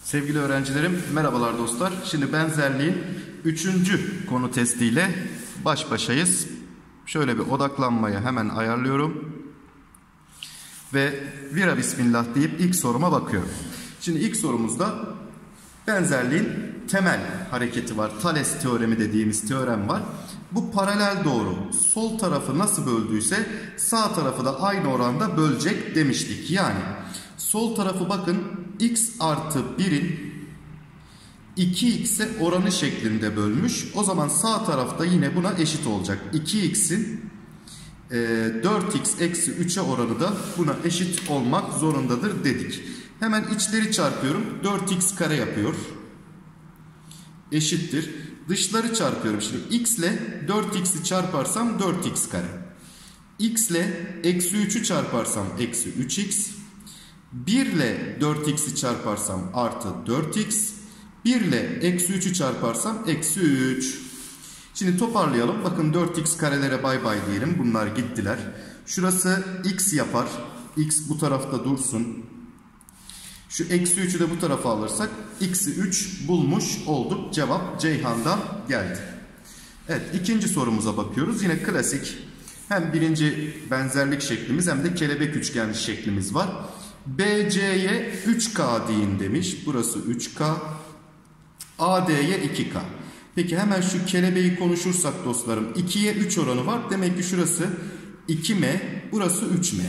Sevgili öğrencilerim, merhabalar dostlar. Şimdi benzerliğin 3. konu testiyle baş başayız. Şöyle bir odaklanmayı hemen ayarlıyorum. Ve vira bismillah deyip ilk soruma bakıyorum. Şimdi ilk sorumuzda benzerliğin temel hareketi var. Thales teoremi dediğimiz teorem var. Bu paralel doğru sol tarafı nasıl böldüyse sağ tarafı da aynı oranda bölecek demiştik. Yani sol tarafı bakın x artı 1'in 2x'e oranı şeklinde bölmüş. O zaman sağ tarafta yine buna eşit olacak. 2x'in 4x eksi 3'e oranı da buna eşit olmak zorundadır dedik. Hemen içleri çarpıyorum. 4x kare yapıyor. Eşittir. Dışları çarpıyorum. Şimdi x ile 4x'i çarparsam 4x kare. X ile eksi 3'ü çarparsam eksi 3x. 1 ile 4x'i çarparsam artı 4x. 1 ile eksi 3'ü çarparsam eksi 3. Şimdi toparlayalım. Bakın 4x karelere bay bay diyelim. Bunlar gittiler. Şurası x yapar. X bu tarafta dursun. Şu eksi 3'ü de bu tarafa alırsak x'i 3 bulmuş olduk. Cevap Ceyhan'dan geldi. Evet, ikinci sorumuza bakıyoruz. Yine klasik hem birinci benzerlik şeklimiz hem de kelebek üçgen şeklimiz var. BC'ye 3K deyin demiş. Burası 3K. AD'ye 2K. Peki hemen şu kelebeği konuşursak dostlarım 2'ye 3 oranı var. Demek ki şurası 2M, burası 3M.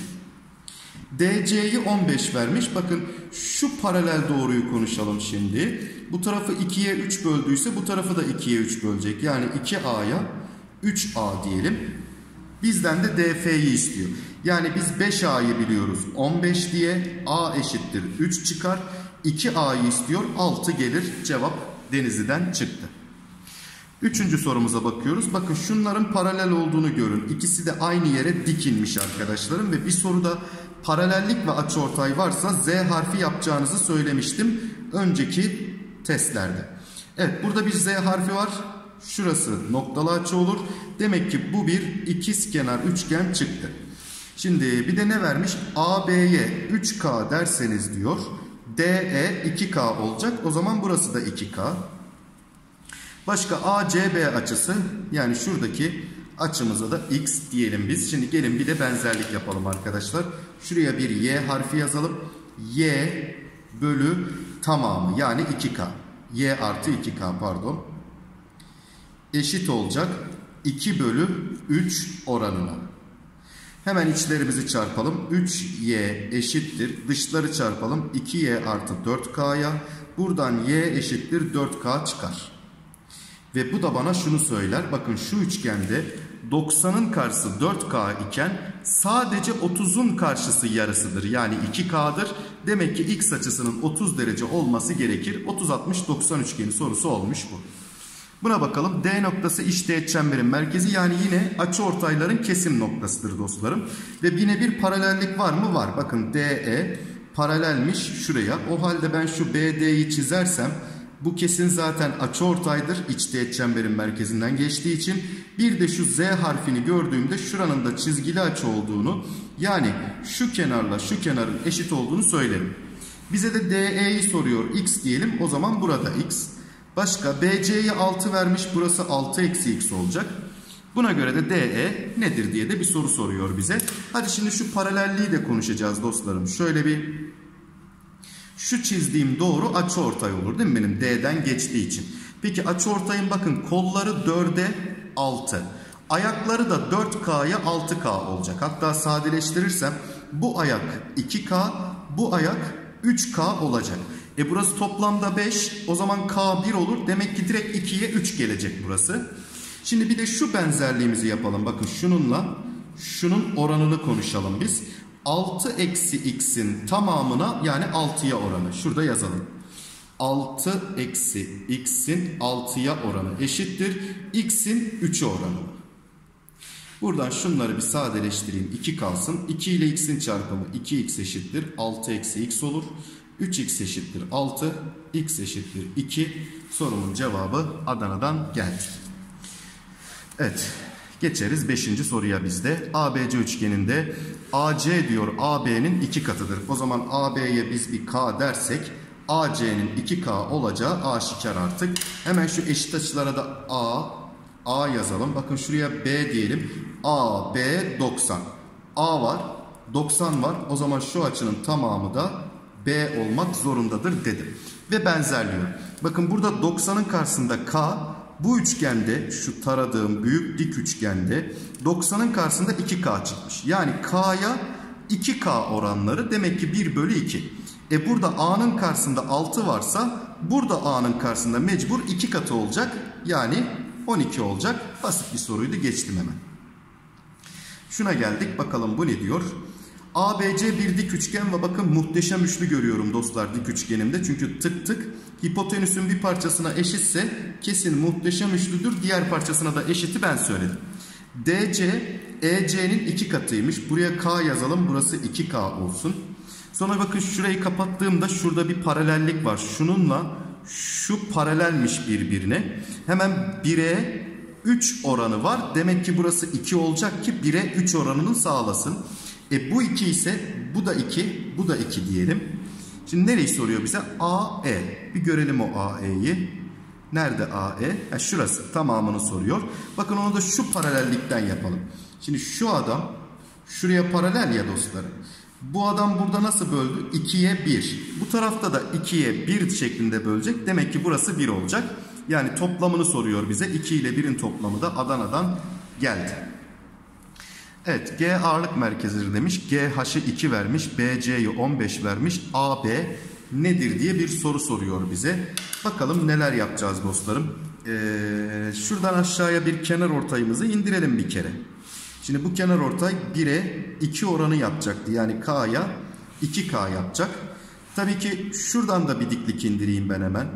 DC'yi 15 vermiş. Bakın şu paralel doğruyu konuşalım şimdi. Bu tarafı 2'ye 3 böldüyse bu tarafı da 2'ye 3 bölecek. Yani 2A'ya 3A diyelim. Bizden de DF'yi istiyor. Yani biz 5A'yı biliyoruz 15 diye. A eşittir 3 çıkar. 2A'yı istiyor 6 gelir. Cevap Denizli'den çıktı. Üçüncü sorumuza bakıyoruz. Bakın şunların paralel olduğunu görün. İkisi de aynı yere dikilmiş arkadaşlarım. Ve bir soruda paralellik ve açıortay varsa Z harfi yapacağınızı söylemiştim önceki testlerde. Evet, burada bir Z harfi var. Şurası noktalı açı olur. Demek ki bu bir ikizkenar üçgen çıktı. Şimdi bir de ne vermiş? AB'ye 3K derseniz diyor. DE 2K olacak. O zaman burası da 2K. Başka ACB açısı, yani şuradaki açımıza da x diyelim biz. Şimdi gelin bir de benzerlik yapalım arkadaşlar. Şuraya bir y harfi yazalım. Y bölü tamamı, yani 2K. Y artı 2K pardon. Eşit olacak 2 bölü 3 oranına. Hemen içlerimizi çarpalım. 3y eşittir. Dışları çarpalım. 2y artı 4k'ya. Buradan y eşittir 4k çıkar. Ve bu da bana şunu söyler. Bakın şu üçgende 90'ın karşısı 4K iken sadece 30'un karşısı yarısıdır. Yani 2K'dır. Demek ki x açısının 30 derece olması gerekir. 30-60-90 üçgeni sorusu olmuş bu. Buna bakalım. D noktası işteğet çemberin merkezi, yani yine açıortayların kesim noktasıdır dostlarım. Ve yine bir paralellik var mı? Var. Bakın DE paralelmiş şuraya. O halde ben şu BD'yi çizersem bu kesin zaten açıortaydır. İçteğet çemberin merkezinden geçtiği için. Bir de şu Z harfini gördüğümde şuranın da çizgili açı olduğunu, yani şu kenarla şu kenarın eşit olduğunu söylerim. Bize de DE'yi soruyor. X diyelim. O zaman burada X. Başka BC'ye 6 vermiş. Burası 6 eksi X olacak. Buna göre de DE nedir diye de bir soru soruyor bize. Hadi şimdi şu paralelliği de konuşacağız dostlarım. Şöyle bir, şu çizdiğim doğru açıortay olur değil mi benim D'den geçtiği için. Peki açıortayın bakın kolları 4'e 6. Ayakları da 4K'ya 6K olacak. Hatta sadeleştirirsem bu ayak 2K, bu ayak 3K olacak. Burası toplamda 5. O zaman K 1 olur. Demek ki direkt 2'ye 3 gelecek burası. Şimdi bir de şu benzerliğimizi yapalım. Bakın şununla şunun oranını konuşalım biz. 6 eksi x'in tamamına, yani 6'ya oranı. Şurada yazalım. 6 eksi x'in 6'ya oranı eşittir x'in 3'e oranı. Buradan şunları bir sadeleştireyim. 2 kalsın. 2 ile x'in çarpımı 2x eşittir 6 eksi x olur. 3x eşittir 6, x eşittir 2. Sorumun cevabı Adana'dan geldi. Evet, geçeriz 5. soruya bizde. ABC üçgeninde AC diyor AB'nin 2 katıdır. O zaman AB'ye biz bir K dersek AC'nin 2K olacağı aşikar artık. Hemen şu eşit açılara da A yazalım. Bakın şuraya B diyelim. A, B, 90. A var, 90 var. O zaman şu açının tamamı da B olmak zorundadır dedim. Ve benzerliyor. Bakın burada 90'ın karşısında K, bu üçgende, şu taradığım büyük dik üçgende 90'ın karşısında 2K çıkmış. Yani K'ya 2K oranları, demek ki 1 bölü 2. Burada A'nın karşısında 6 varsa burada A'nın karşısında mecbur 2 katı olacak. Yani 12 olacak. Basit bir soruydu, geçtim hemen. Şuna geldik, bakalım bu ne diyor? ABC bir dik üçgen ve bakın muhteşem üçlü görüyorum dostlar dik üçgenimde. Çünkü tık tık hipotenüsün bir parçasına eşitse kesin muhteşem üçlüdür. Diğer parçasına da eşiti ben söyledim. DC EC'nin 2 katıymış. Buraya K yazalım, burası 2K olsun. Sonra bakın şurayı kapattığımda şurada bir paralellik var. Şununla şu paralelmiş birbirine. Hemen 1'e 3 oranı var. Demek ki burası 2 olacak ki 1'e 3 oranını sağlasın. Bu 2 ise bu da 2, bu da 2 diyelim. Şimdi nereyi soruyor bize? AE. Bir görelim o AE'yi. Nerede AE? Şurası. Tamamını soruyor. Bakın onu da şu paralellikten yapalım. Şimdi şu adam şuraya paralel ya dostlarım. Bu adam burada nasıl böldü? 2'ye 1. Bu tarafta da 2'ye 1 şeklinde bölecek. Demek ki burası 1 olacak. Yani toplamını soruyor bize. 2 ile 1'in toplamı da Adana'dan geldi. Evet, G ağırlık merkezidir demiş. GH'ı 2 vermiş. BC'yi 15 vermiş. AB nedir diye bir soru soruyor bize. Bakalım neler yapacağız dostlarım. Şuradan aşağıya bir kenar ortayımızı indirelim bir kere. Şimdi bu kenar ortay 1'e 2 oranı yapacaktı. Yani K'ya 2K yapacak. Tabii ki şuradan da bir diklik indireyim ben hemen.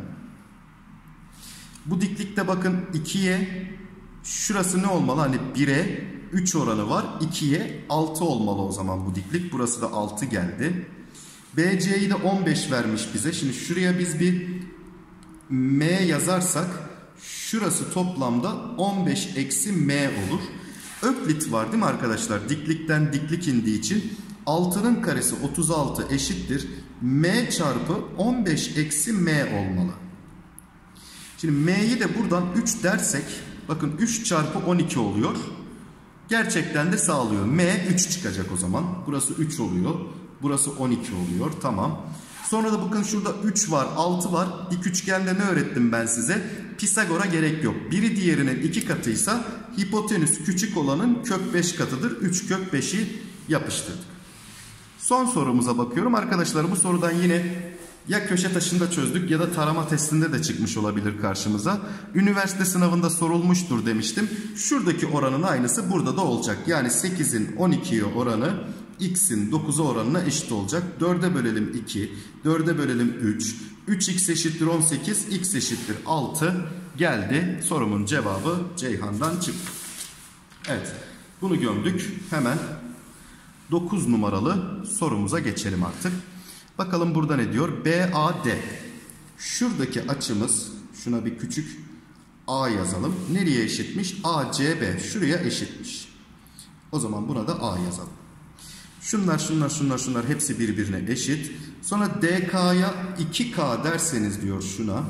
Bu diklikte bakın 2'ye şurası ne olmalı? Hani 1'e 3 oranı var. 2'ye 6 olmalı o zaman bu diklik. Burası da 6 geldi. BC'yi de 15 vermiş bize. Şimdi şuraya biz bir M yazarsak şurası toplamda 15 eksi M olur. Öklit var değil mi arkadaşlar? Diklikten diklik indiği için 6'nın karesi 36 eşittir. M çarpı 15 eksi M olmalı. Şimdi M'yi de buradan 3 dersek bakın 3 çarpı 12 oluyor. Gerçekten de sağlıyor. M 3 çıkacak o zaman. Burası 3 oluyor. Burası 12 oluyor. Tamam. Sonra da bakın şurada 3 var, 6 var. Dik üçgende ne öğrettim ben size? Pisagor'a gerek yok. Biri diğerinin 2 katıysa hipotenüs küçük olanın kök 5 katıdır. 3 kök 5'i yapıştırdık. Son sorumuza bakıyorum. Arkadaşlar bu sorudan yine ya köşe taşında çözdük ya da tarama testinde de çıkmış olabilir karşımıza. Üniversite sınavında sorulmuştur demiştim. Şuradaki oranın aynısı burada da olacak. Yani 8'in 12'ye oranı x'in 9'a oranına eşit olacak. 4'e bölelim 2, 4'e bölelim 3. 3x eşittir 18, x eşittir 6 geldi. Sorumun cevabı Ceyhan'dan çıktı. Evet, bunu gömdük. Hemen 9 numaralı sorumuza geçelim artık. Bakalım burada ne diyor? BAD. Şuradaki açımız, şuna bir küçük A yazalım. Nereye eşitmiş? ACB. Şuraya eşitmiş. O zaman buna da A yazalım. Şunlar hepsi birbirine eşit. Sonra DK'ya 2K derseniz diyor şuna.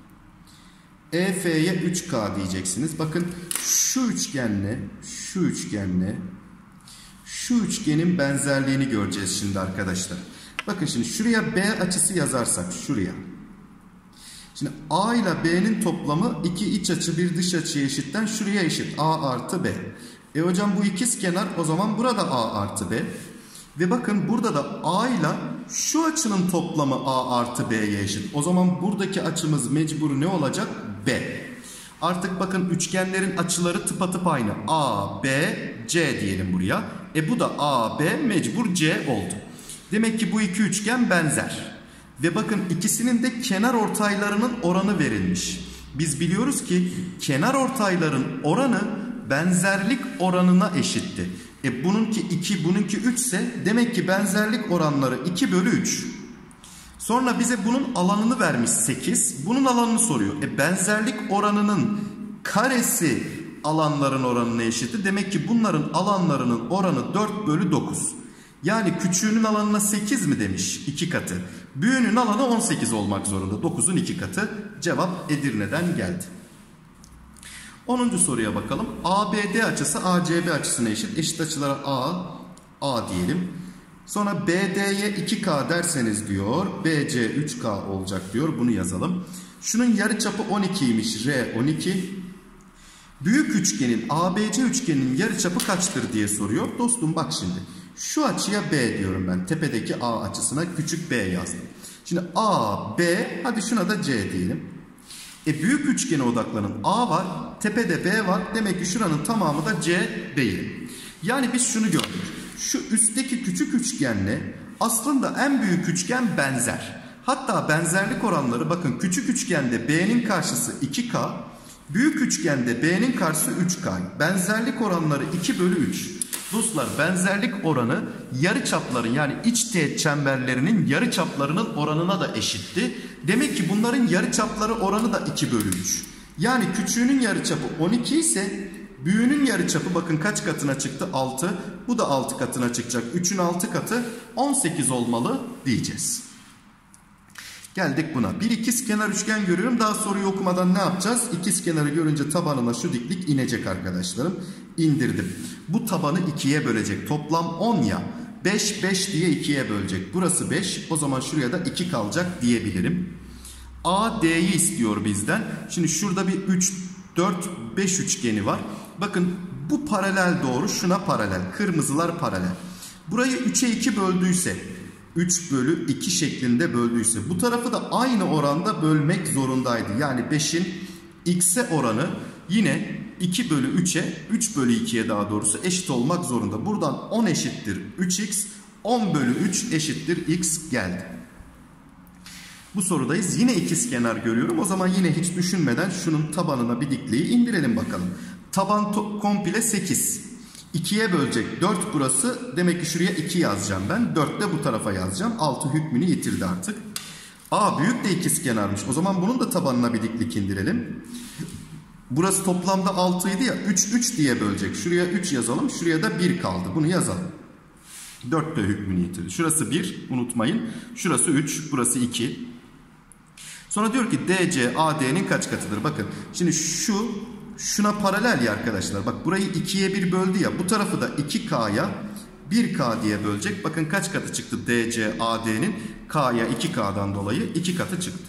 EF'ye 3K diyeceksiniz. Bakın şu üçgenle şu üçgenin benzerliğini göreceğiz şimdi arkadaşlar. Bakın şimdi şuraya B açısı yazarsak şuraya. Şimdi A ile B'nin toplamı iki iç açı bir dış açıya eşitten şuraya eşit. A artı B. Hocam bu ikiz kenar, o zaman burada A artı B. Ve bakın burada da A ile şu açının toplamı A artı B'ye eşit. O zaman buradaki açımız mecbur ne olacak? B. Artık bakın üçgenlerin açıları tıpatıp aynı. A, B, C diyelim buraya. Bu da A, B mecbur C oldu. Demek ki bu iki üçgen benzer. Ve bakın ikisinin de kenar ortaylarının oranı verilmiş. Biz biliyoruz ki kenar ortayların oranı benzerlik oranına eşitti. Bununki 2, bununki 3 ise demek ki benzerlik oranları 2 bölü 3. Sonra bize bunun alanını vermiş 8. Bunun alanını soruyor. Benzerlik oranının karesi alanların oranına eşitti. Demek ki bunların alanlarının oranı 4 bölü 9. Yani küçüğünün alanına 8 mi demiş? 2 katı. Büyüğünün alanı 18 olmak zorunda. 9'un 2 katı. Cevap Edirne'den geldi. 10. soruya bakalım. ABD açısı ACB açısına eşit. Eşit açılara A diyelim. Sonra BD'ye 2K derseniz diyor, BC 3K olacak diyor. Bunu yazalım. Şunun yarıçapı 12'ymiş. R 12. Büyük üçgenin, ABC üçgeninin yarıçapı kaçtır diye soruyor. Dostum bak şimdi. Şu açıya B diyorum ben. Tepedeki A açısına küçük B yazdım. Şimdi A, B, hadi şuna da C diyelim. Büyük üçgene odaklanın. A var, tepede B var. Demek ki şuranın tamamı da C değil. Yani biz şunu gördük. Şu üstteki küçük üçgenle aslında en büyük üçgen benzer. Hatta benzerlik oranları bakın, küçük üçgende B'nin karşısı 2K, büyük üçgende B'nin karşısı 3K. Benzerlik oranları 2/3. Dostlar, benzerlik oranı yarıçapların yani iç teğet çemberlerinin yarıçaplarının oranına da eşitti. Demek ki bunların yarıçapları oranı da 2/3. Yani küçüğünün yarıçapı 12 ise büyüğünün yarıçapı bakın kaç katına çıktı? 6. Bu da 6 katına çıkacak. 3'ün 6 katı 18 olmalı diyeceğiz. Geldik buna. Bir ikizkenar üçgen görüyorum. Daha soruyu okumadan ne yapacağız? İkizkenarı görünce tabanına şu diklik inecek arkadaşlarım. İndirdim. Bu tabanı 2'ye bölecek. Toplam 10 ya. 5 diye 2'ye bölecek. Burası 5. O zaman şuraya da 2 kalacak diyebilirim. AD'yi istiyor bizden. Şimdi şurada bir 3, 4, 5 üçgeni var. Bakın bu paralel doğru. Şuna paralel. Kırmızılar paralel. Burayı 3'e 2 böldüyse, 3/2 şeklinde böldüyse bu tarafı da aynı oranda bölmek zorundaydı. Yani 5'in x'e oranı yine 2/3'e, 3/2'ye daha doğrusu eşit olmak zorunda. Buradan 10 eşittir 3x, 10/3 eşittir x geldi. Bu sorudayız. Yine ikizkenar görüyorum. O zaman yine hiç düşünmeden şunun tabanına bir dikliği indirelim bakalım. Taban komple 8. 2'ye bölecek. 4 burası. Demek ki şuraya 2 yazacağım ben. 4 de bu tarafa yazacağım. 6 hükmünü yitirdi artık. A büyük de ikizkenarmış. O zaman bunun da tabanına bir diklik indirelim. Burası toplamda 6 idi ya. 3 diye bölecek. Şuraya 3 yazalım. Şuraya da 1 kaldı. Bunu yazalım. 4 de hükmünü yitirdi. Şurası 1. Unutmayın. Şurası 3. Burası 2. Sonra diyor ki DC AD'nin kaç katıdır? Bakın şimdi şuna paralel ya arkadaşlar. Bak burayı 2'ye 1 böldü ya. Bu tarafı da 2K'ya 1K diye bölecek. Bakın kaç katı çıktı DC AD'nin? K'ya 2K'dan dolayı 2 katı çıktı.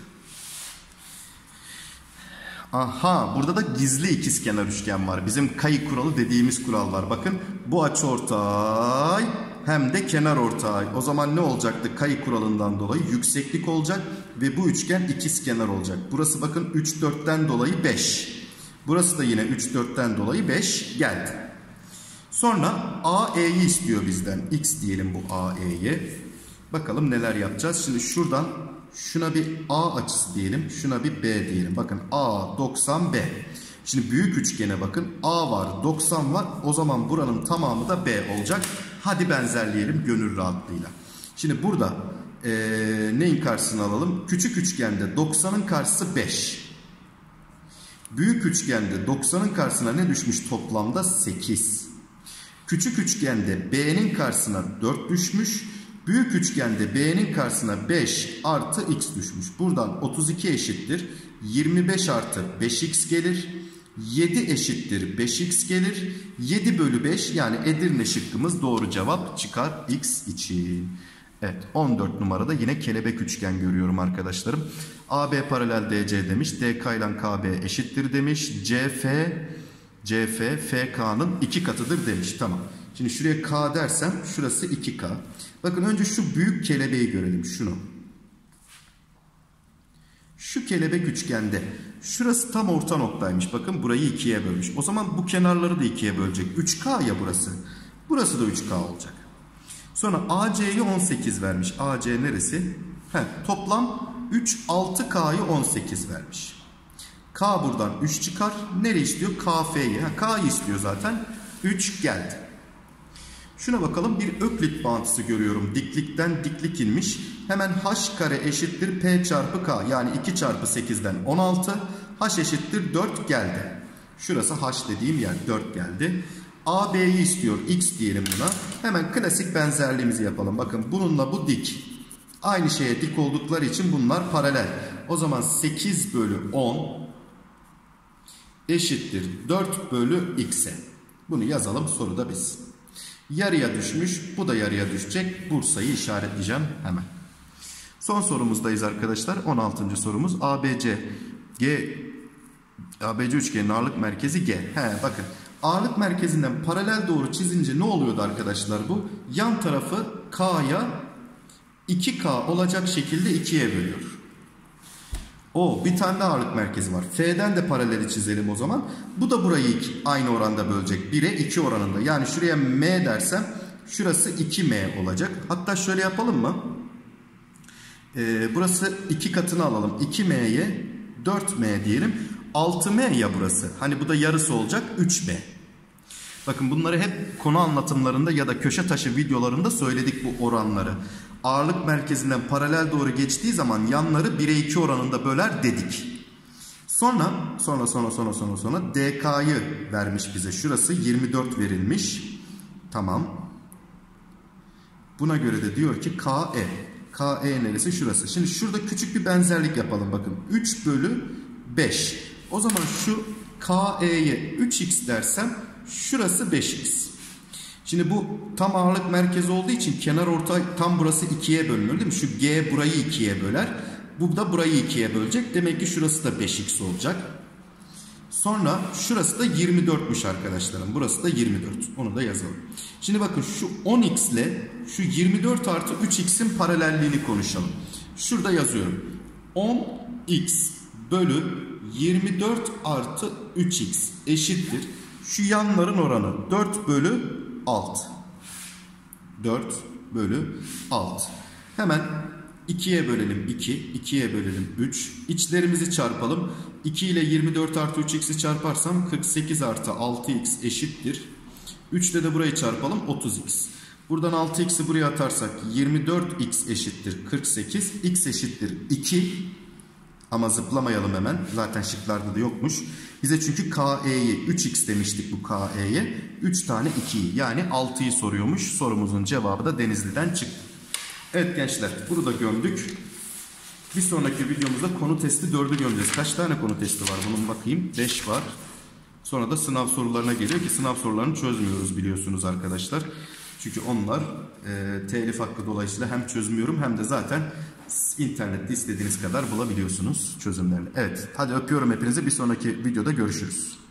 Aha, burada da gizli ikizkenar üçgen var. Bizim kayık kuralı dediğimiz kural var. Bakın bu açıortay hem de kenar ortay. O zaman ne olacaktı? Kayık kuralından dolayı yükseklik olacak ve bu üçgen ikizkenar olacak. Burası bakın 3 4'ten dolayı 5. Burası da yine 3 4'ten dolayı 5 geldi. Sonra AE'yi istiyor bizden. X diyelim bu AE'ye. Bakalım neler yapacağız. Şimdi şuradan şuna bir A açısı diyelim. Şuna bir B diyelim. Bakın A 90 B. Şimdi büyük üçgene bakın. A var 90 var. O zaman buranın tamamı da B olacak. Hadi benzerleyelim gönül rahatlığıyla. Şimdi burada neyin karşısını alalım? Küçük üçgende 90'ın karşısı 5. Büyük üçgende 90'ın karşısına ne düşmüş toplamda? 8. Küçük üçgende B'nin karşısına 4 düşmüş. Büyük üçgende B'nin karşısına 5 artı x düşmüş. Buradan 32 eşittir 25 artı 5x gelir. 7 eşittir 5x gelir. 7/5 yani Edirne şıkkımız doğru cevap çıkar x için. Evet, 14 numarada yine kelebek üçgen görüyorum arkadaşlarım. AB paralel DC demiş. DK ile KB eşittir demiş. CF FK'nın 2 katıdır demiş. Tamam. Şimdi şuraya K dersem şurası 2K. Bakın önce şu büyük kelebeği görelim. Şunu. Şu kelebek üçgende şurası tam orta noktaymış. Bakın burayı 2'ye bölmüş. O zaman bu kenarları da 2'ye bölecek. 3K ya burası. Burası da 3K olacak. Sonra AC'yi 18 vermiş. AC neresi? Toplam 3 6K'yı 18 vermiş. K buradan 3 çıkar. Nereye istiyor? KF'yi. K'yı istiyor zaten. 3 geldi. Şuna bakalım, bir öklit bağıntısı görüyorum. Diklikten diklik inmiş. Hemen h kare eşittir p çarpı k. Yani 2 çarpı 8'den 16. H eşittir 4 geldi. Şurası h dediğim yer, 4 geldi. AB'yi istiyor. X diyelim buna. Hemen klasik benzerliğimizi yapalım. Bakın bununla bu dik. Aynı şeye dik oldukları için bunlar paralel. O zaman 8 bölü 10 eşittir 4 bölü x'e. Bunu yazalım soruda biz. Yarıya düşmüş. Bu da yarıya düşecek. Bursa'yı işaretleyeceğim hemen. Son sorumuzdayız arkadaşlar. 16. sorumuz. ABC üçgenin ağırlık merkezi G. Bakın. Ağırlık merkezinden paralel doğru çizince ne oluyordu arkadaşlar bu? Yan tarafı K'ya 2K olacak şekilde 2'ye bölüyor. Bir tane de ağırlık merkezi var. F'den de paraleli çizelim o zaman. Bu da burayı aynı oranda bölecek. 1'e 2 oranında. Yani şuraya M dersem şurası 2M olacak. Hatta şöyle yapalım mı? Burası 2 katını alalım. 2M'ye 4M diyelim. 6M ya burası. Hani bu da yarısı olacak 3M. Bakın bunları hep konu anlatımlarında ya da köşe taşı videolarında söyledik bu oranları. Ağırlık merkezinden paralel doğru geçtiği zaman yanları 1'e 2 oranında böler dedik. Sonra DK'yı vermiş bize. Şurası 24 verilmiş. Tamam. Buna göre de diyor ki KE. KE neresi? Şurası. Şimdi şurada küçük bir benzerlik yapalım. Bakın 3 bölü 5. O zaman şu KE'ye 3x dersem şurası 5x. Şimdi bu tam ağırlık merkezi olduğu için kenar ortay tam burası 2'ye bölünür değil mi? Şu G burayı 2'ye böler. Bu da burayı 2'ye bölecek. Demek ki şurası da 5x olacak. Sonra şurası da 24'müş arkadaşlarım. Burası da 24. Onu da yazalım. Şimdi bakın şu 10x ile şu 24 artı 3x'in paralelliğini konuşalım. Şurada yazıyorum. 10x bölü 24 artı 3x eşittir. Şu yanların oranı 4 bölü 6. 4 bölü 6. Hemen 2'ye bölelim 2. 2'ye bölelim 3. İçlerimizi çarpalım. 2 ile 24 artı 3x'i çarparsam 48 artı 6x eşittir. 3 ile de burayı çarpalım 30x. Buradan 6x'i buraya atarsak 24x eşittir 48. X eşittir 2. Ama zıplamayalım hemen. Zaten şıklarda da yokmuş. Bize çünkü KE'yi 3x demiştik bu KE'ye. 3 tane 2'yi yani 6'yı soruyormuş. Sorumuzun cevabı da Denizli'den çıktı. Evet gençler bunu da gömdük. Bir sonraki videomuzda konu testi 4'ü gömeceğiz. Kaç tane konu testi var bunun bakayım. 5 var. Sonra da sınav sorularına geliyor ki sınav sorularını çözmüyoruz biliyorsunuz arkadaşlar. Çünkü onlar telif hakkı dolayısıyla hem çözmüyorum hem de zaten internette istediğiniz kadar bulabiliyorsunuz çözümlerini. Evet hadi öpüyorum hepinizi, bir sonraki videoda görüşürüz.